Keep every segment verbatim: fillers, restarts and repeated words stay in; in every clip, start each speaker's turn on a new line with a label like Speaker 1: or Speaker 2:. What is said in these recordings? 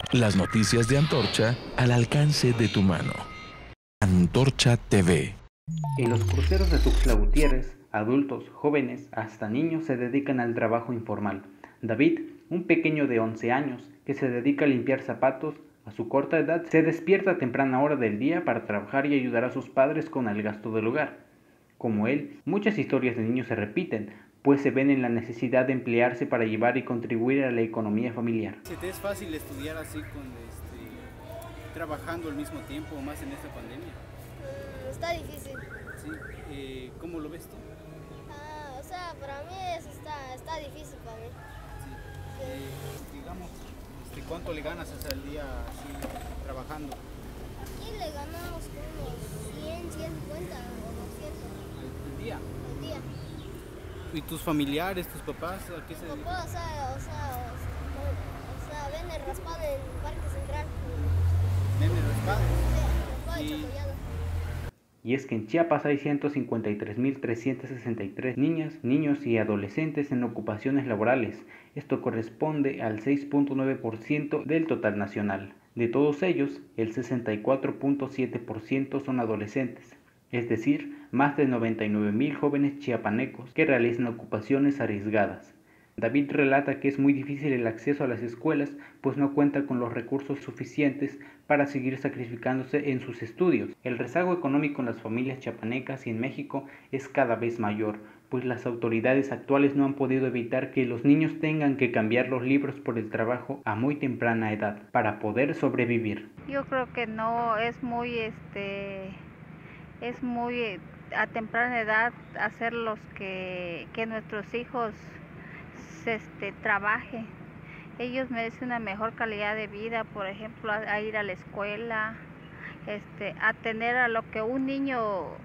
Speaker 1: Las noticias de Antorcha al alcance de tu mano. Antorcha T V.
Speaker 2: En los cruceros de Tuxtla Gutiérrez, adultos, jóvenes, hasta niños se dedican al trabajo informal. David, un pequeño de once años que se dedica a limpiar zapatos, a su corta edad se despierta a temprana hora del día para trabajar y ayudar a sus padres con el gasto del hogar. Como él, muchas historias de niños se repiten, pues se ven en la necesidad de emplearse para llevar y contribuir a la economía familiar.
Speaker 3: ¿Se te es fácil estudiar así con este, trabajando al mismo tiempo, más en esta pandemia?
Speaker 4: Mm, está difícil.
Speaker 3: Sí. Eh, ¿Cómo lo ves tú?
Speaker 4: Ah, o sea, para mí eso está, está difícil para mí.
Speaker 3: Sí. Eh, digamos, este, ¿cuánto le ganas hasta el día así trabajando?
Speaker 4: Aquí le ganamos como cien, ciento cincuenta o doscientos.
Speaker 3: ¿El día?
Speaker 4: Al día.
Speaker 3: ¿Y tus familiares, tus papás, a qué se
Speaker 4: Mi
Speaker 3: dedican?
Speaker 4: papá, o sea, o sea, o sea, vende raspado en el Parque Central.
Speaker 3: ¿Vende raspado?
Speaker 4: Sí, raspado y
Speaker 3: Y-
Speaker 4: chapoyado.
Speaker 2: Y es que en Chiapas hay ciento cincuenta y tres mil trescientas sesenta y tres niñas, niños y adolescentes en ocupaciones laborales. Esto corresponde al seis punto nueve por ciento del total nacional. De todos ellos, el sesenta y cuatro punto siete por ciento son adolescentes, es decir, más de noventa y nueve mil jóvenes chiapanecos que realizan ocupaciones arriesgadas. David relata que es muy difícil el acceso a las escuelas, pues no cuenta con los recursos suficientes para seguir sacrificándose en sus estudios. El rezago económico en las familias chiapanecas y en México es cada vez mayor, pues las autoridades actuales no han podido evitar que los niños tengan que cambiar los libros por el trabajo a muy temprana edad para poder sobrevivir.
Speaker 5: Yo creo que no, es muy, este, es muy eh, a temprana edad hacer los que, que nuestros hijos este, trabajen. Ellos merecen una mejor calidad de vida, por ejemplo, a, a ir a la escuela, este, a tener a lo que un niño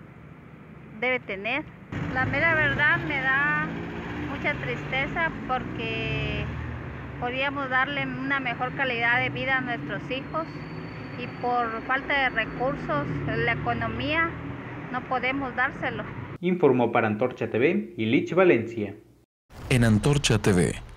Speaker 5: debe tener. La mera verdad me da mucha tristeza porque podríamos darle una mejor calidad de vida a nuestros hijos y por falta de recursos, la economía, no podemos dárselo.
Speaker 2: Informó para Antorcha T V Ilich Valencia.
Speaker 1: En Antorcha T V.